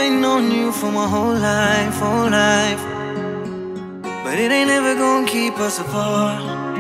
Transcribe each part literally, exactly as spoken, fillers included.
I known you for my whole life, whole life, but it ain't ever gonna keep us apart.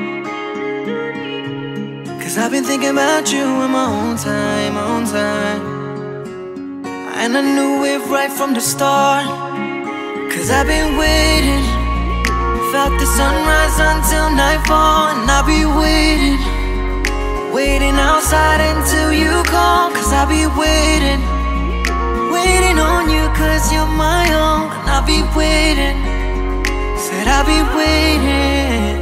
Cause I've been thinking about you in my own time, my own time, and I knew it right from the start. Cause I've been waiting, felt the sunrise until nightfall, and I'll be waiting, waiting outside until you call. Cause I'll be waiting, waiting on you, cause you're my own. And I'll be waiting, said I'll be waiting.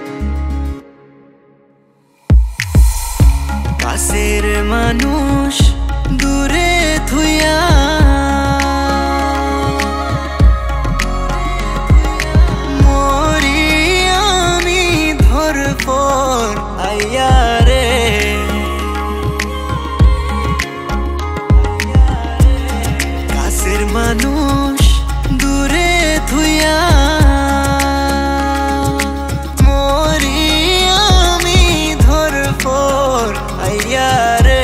পাশের মানুষ দূরে থুইয়া মরি আমি ধরপর আইয়া রে। কাছের মানুষ দূরে থুইয়া মরি আমি ধরপর আইয়া রে।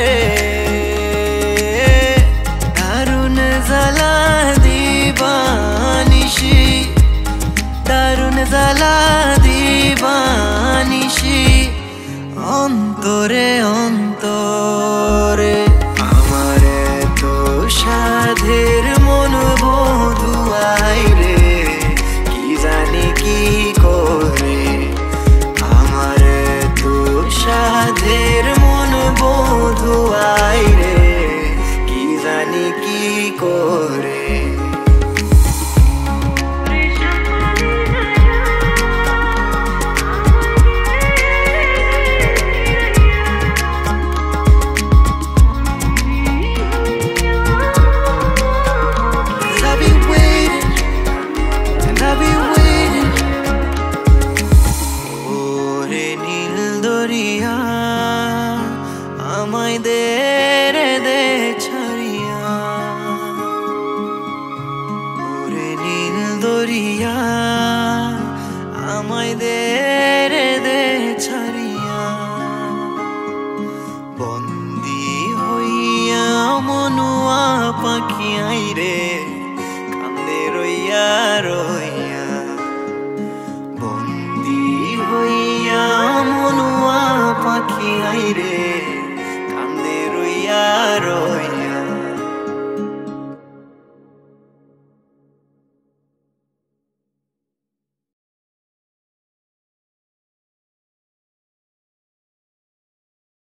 দারুণ জ্বালা দিবানিশি, দারুণ জ্বালা দিবানিশি, অন্তরে অন্তরে আমার তো সাধের মন বধুয়াই রে। কি জানি কি করে আমার তো সাধের মন বধুয়াই রে। কি জানি কি করে আমায় দে রে দে ছাড়িয়া, ওরে নীল দরিয়া আমায় দে রে দে ছাড়িয়া। বন্দি হইয়া মনুয়া পাখি আই রে কান্দে রইয়া রইয়া। বন্দি হইয়া মনুয়া পাখি আই রে কান্দে রইয়া রইয়া।